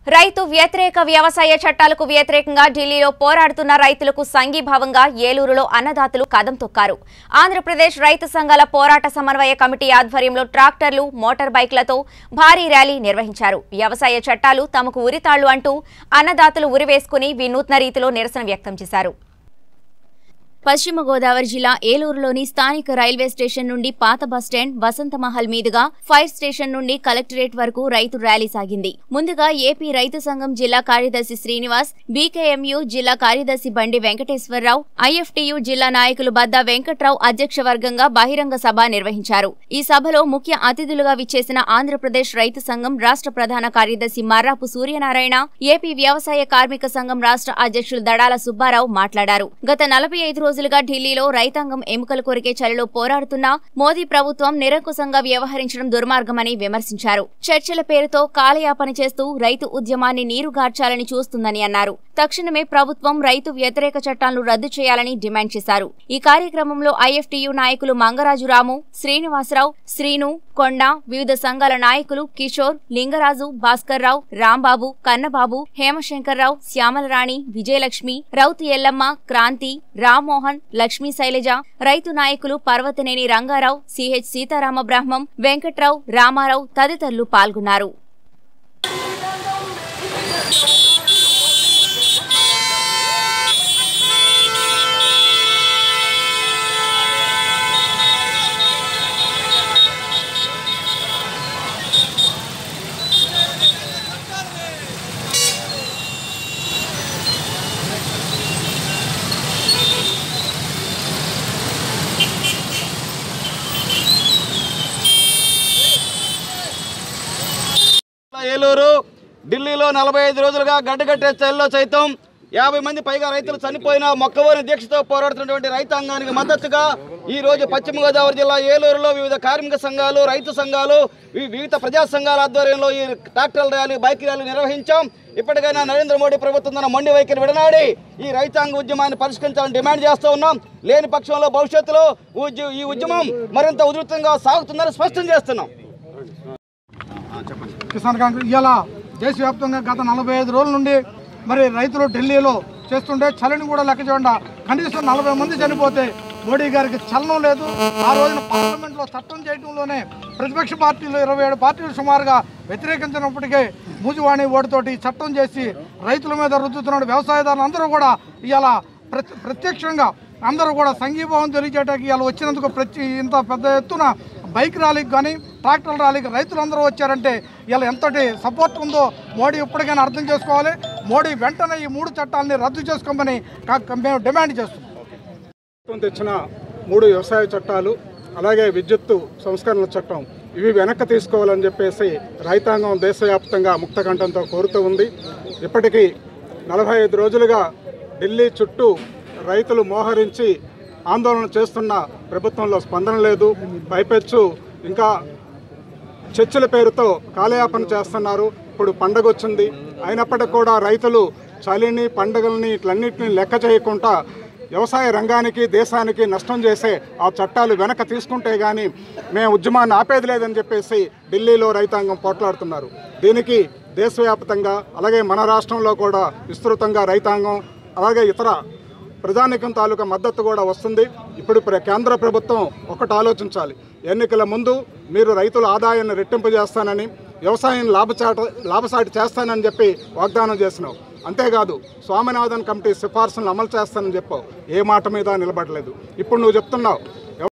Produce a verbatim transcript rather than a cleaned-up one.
రైతు వ్యతిరేక వ్యవసాయ చట్టాలకు వ్యతిరేకంగా ఢిల్లీలో పోరాడుతున్న రైతులకు సంఘీభావంగా ఏలూరులో అన్నదాతలు కదం తొక్కారు. ఆంధ్రప్రదేశ్ రైతు సంఘాల పోరాట సమన్వయ కమిటీ ఆధ్వర్యంలో ట్రాక్టర్లు, మోటార్ బైక్లతో భారీ ర్యాలీ నిర్వహించారు. వ్యవసాయ చట్టాలు తమకు ఉరితాళ్లు అంటూ అన్నదాతలు ఉరివేసుకుని వినూత్న రీతిలో నిరసన వ్యక్తం చేశారు. పశ్చిమ గోదావరి జిల్లా ఏలూరులోని స్థానిక రైల్వే స్టేషన్ నుండి పాత బస్టాండ్, వసంతమహల్ మీదుగా ఫైర్ స్టేషన్ నుండి కలెక్టరేట్ వరకు రైతు ర్యాలీ సాగింది. ముందుగా ఏపీ రైతు సంఘం జిల్లా కార్యదర్శి శ్రీనివాస్, బీకేఎంయూ జిల్లా కార్యదర్శి బండి వెంకటేశ్వరరావు, ఐఎఫ్టీయూ జిల్లా నాయకులు బద్దా వెంకట్రావు అధ్యక్ష వర్గంగా బహిరంగ సభ నిర్వహించారు. ఈ సభలో ముఖ్య అతిథులుగా విచ్చేసిన ఆంధ్రప్రదేశ్ రైతు సంఘం రాష్ట్ర ప్రధాన కార్యదర్శి మర్రాపు సూర్యనారాయణ, ఏపీ వ్యవసాయ కార్మిక సంఘం రాష్ట్ర అధ్యక్షులు దడాల సుబ్బారావు మాట్లాడారు. గత నలభై ఐదు రోజులుగా ఢిల్లీలో రైతాంగం ఎముకలు కొరికే చలిలో పోరాడుతున్న మోదీ ప్రభుత్వం నిరంకుశంగా వ్యవహరించడం దుర్మార్గమని విమర్శించారు. చర్చల పేరుతో కాలయాపన చేస్తూ రైతు ఉద్యమాన్ని నీరుగార్చాలని చూస్తుందని అన్నారు. తక్షణమే ప్రభుత్వం రైతు వ్యతిరేక చట్టాలను రద్దు చేయాలని డిమాండ్ చేశారు. ఈ కార్యక్రమంలో ఐఎఫ్టీయూ నాయకులు మంగరాజురాము, శ్రీనివాసరావు, శ్రీను, కొండ, వివిధ సంఘాల నాయకులు కిషోర్, లింగరాజు, భాస్కర్రావు, రాంబాబు, కన్నబాబు, హేమశంకర్రావు, శ్యామలరాణి, విజయలక్ష్మి, రౌతు ఎల్లమ్మ, క్రాంతి, రామ్మోహన్, లక్ష్మీ శైలజ, రైతు నాయకులు పర్వతనేని రంగారావు, సిహెచ్ సీతారామ బ్రహ్మం, వెంకట్రావు, రామారావు తదితరులు పాల్గొన్నారు. ఏలూరు ఢిల్లీలో నలభై ఐదు రోజులుగా గడ్డగట్టే చలిలో సైతం యాభై మంది పైగా రైతులు చనిపోయిన మొక్కవోని దీక్షతో పోరాడుతున్నటువంటి రైతాంగానికి మద్దతుగా ఈ రోజు పశ్చిమ గోదావరి జిల్లా ఏలూరులో వివిధ కార్మిక సంఘాలు, రైతు సంఘాలు, వివిధ ప్రజా సంఘాల ఆధ్వర్యంలో ఈ ట్రాక్టర్ ర్యాలీ, బైక్ ర్యాలీ నిర్వహించాం. ఇప్పటికైనా నరేంద్ర మోడీ ప్రభుత్వం తన మొండి వైఖరి విడనాడి ఈ రైతాంగ ఉద్యమాన్ని పరిష్కరించాలని డిమాండ్ చేస్తూ ఉన్నాం. లేని పక్షంలో భవిష్యత్తులో ఈ ఉద్యమం మరింత ఉధృతంగా సాగుతుందని స్పష్టం చేస్తున్నాం. కిసాన్ కాంగ్రెస్ ఇవాళ దేశవ్యాప్తంగా గత నలభై ఐదు రోజుల నుండి మరి రైతులు ఢిల్లీలో చేస్తుంటే చలిని కూడా లెక్క చూడండి, కనీసం నలభై మంది చనిపోతే మోడీ గారికి చలనం లేదు. ఆ రోజున పార్లమెంట్లో చట్టం చేయడంలోనే ప్రతిపక్ష పార్టీలు ఇరవై ఏడు పార్టీలు సుమారుగా వ్యతిరేకించినప్పటికీ మూజువాణి ఓటుతోటి చట్టం చేసి రైతుల మీద రుద్దుతున్నాడు. వ్యవసాయదారులు అందరూ కూడా ఇవాళ ప్రత్యక్షంగా అందరూ కూడా సంఘీభావం తెలియజేయడానికి ఇవాళ వచ్చినందుకు ప్రతి ఇంత పెద్ద ఎత్తున బైక్ ర్యాలీకి కానీ ట్రాక్టర్ ర్యాలీకి రైతులందరూ వచ్చారంటే ఇలా ఎంతటి సపోర్ట్ ఉందో మోడీ ఇప్పటికైనా అర్థం చేసుకోవాలి. మోడీ వెంటనే ఈ మూడు చట్టాలని రద్దు చేసుకోమని మేము డిమాండ్ చేస్తున్నాం. తెచ్చిన మూడు వ్యవసాయ చట్టాలు, అలాగే విద్యుత్తు సంస్కరణల చట్టం, ఇవి వెనక్కి తీసుకోవాలని చెప్పేసి రైతాంగం దేశవ్యాప్తంగా ముక్తకంఠంతో కోరుతూ ఉంది. ఇప్పటికీ నలభై ఐదు రోజులుగా ఢిల్లీ చుట్టూ రైతులు మోహరించి ఆందోళన చేస్తున్న ప్రభుత్వంలో స్పందన లేదు. పైపెచ్చు ఇంకా చర్చల పేరుతో కాలయాపన చేస్తున్నారు. ఇప్పుడు పండగ వచ్చింది, అయినప్పటికీ కూడా రైతులు చలిని, పండుగల్ని ఇట్లన్నింటినీ లెక్క చేయకుండా వ్యవసాయ రంగానికి, దేశానికి నష్టం చేసే ఆ చట్టాలు వెనక తీసుకుంటే కానీ మేము ఉద్యమాన్ని ఆపేది లేదని చెప్పేసి ఢిల్లీలో రైతాంగం పోట్లాడుతున్నారు. దీనికి దేశవ్యాప్తంగా అలాగే మన రాష్ట్రంలో కూడా విస్తృతంగా రైతాంగం అలాగే ఇతర ప్రజానికం తాలూకా మద్దతు కూడా వస్తుంది. ఇప్పుడు కేంద్ర ప్రభుత్వం ఒకటి ఆలోచించాలి. ఎన్నికల ముందు మీరు రైతుల ఆదాయాన్ని రెట్టింపు చేస్తానని, వ్యవసాయం లాభచాట లాభసాటి చేస్తానని చెప్పి వాగ్దానం చేసినావు. అంతేకాదు స్వామినాథన్ కమిటీ సిఫార్సులను అమలు చేస్తానని చెప్పావు. ఏ మాట మీద నిలబడలేదు. ఇప్పుడు నువ్వు చెప్తున్నావు